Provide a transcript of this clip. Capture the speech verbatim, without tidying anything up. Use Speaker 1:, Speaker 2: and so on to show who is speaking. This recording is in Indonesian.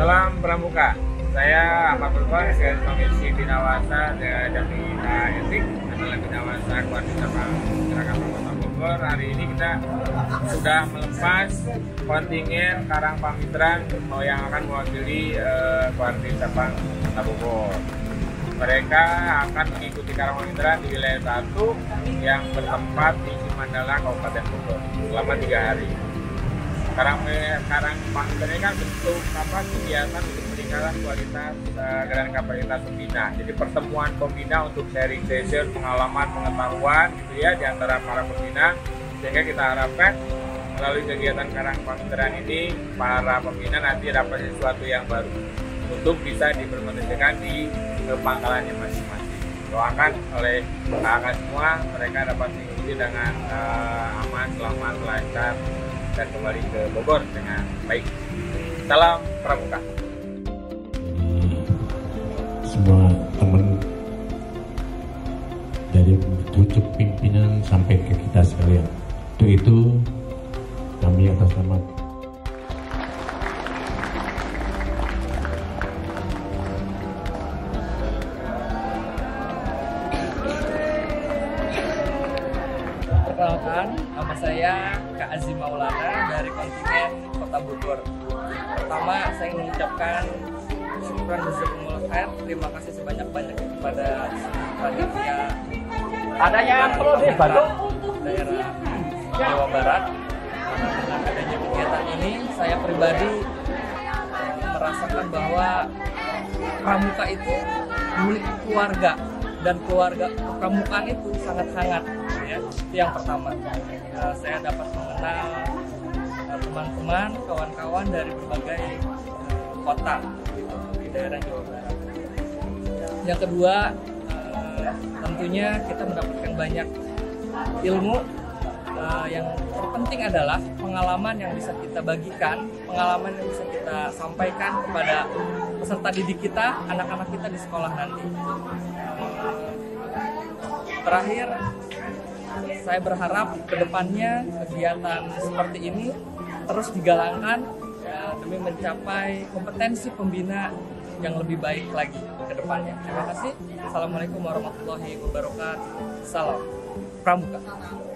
Speaker 1: Salam Pramuka. Saya Ahmad Berkon, Sekretaris Komisi Binawasa dan Bina Etik adalah Binawasa Koordinator Cabang Gerakan Kota Bogor. Hari ini kita sudah melepas kontingen Karang Pamitran yang akan mewakili eh, Koordinator Cabang Kota Bogor. Mereka akan mengikuti Karang Pamitran di wilayah satu yang bertempat di Cimandala, Kabupaten Bogor selama tiga hari. Karang Karang Pamitran ini kan bentuk apa kegiatan untuk meningkatkan kualitas uh, dan kapasitas pembina. Jadi pertemuan pembina untuk sharing session, pengalaman, pengetahuan gitu ya di antara para pembina, sehingga kita harapkan melalui kegiatan Karang Pamitran ini para pembina nanti dapat sesuatu yang baru untuk bisa diimplementasikan di pangkalannya masing-masing. Doakan oleh kakak semua mereka dapat mengikuti dengan uh, aman, selamat, lancar dan kembali ke Bogor dengan baik. Salam Pramuka.
Speaker 2: Semua teman dari pucuk pimpinan sampai ke kita sekalian. Untuk itu kami atas nama
Speaker 3: Perkenalkan, nama saya Kak Azim Maulana dari kontingen Kota Bogor. Pertama, saya ingin mengucapkan syukuran jazakumullah khair. Terima kasih sebanyak-banyaknya kepada panitia
Speaker 4: ada yang perlu dibantu
Speaker 3: daerah Jawa Barat. Dengan adanya kegiatan ini, saya pribadi merasakan bahwa pramuka itu milik keluarga dan keluarga pramukaan itu sangat hangat. Ya, itu yang pertama. Uh, saya dapat mengenal uh, teman-teman, kawan-kawan dari berbagai uh, kota gitu, di daerah Jawa Barat. Yang kedua, uh, tentunya kita mendapatkan banyak ilmu. Uh, yang terpenting adalah pengalaman yang bisa kita bagikan, pengalaman yang bisa kita sampaikan kepada peserta didik kita, anak-anak kita di sekolah nanti. Uh, terakhir, saya berharap kedepannya kegiatan seperti ini terus digalakkan ya, demi mencapai kompetensi pembina yang lebih baik lagi ke depannya. Terima kasih. Assalamualaikum warahmatullahi wabarakatuh. Salam Pramuka.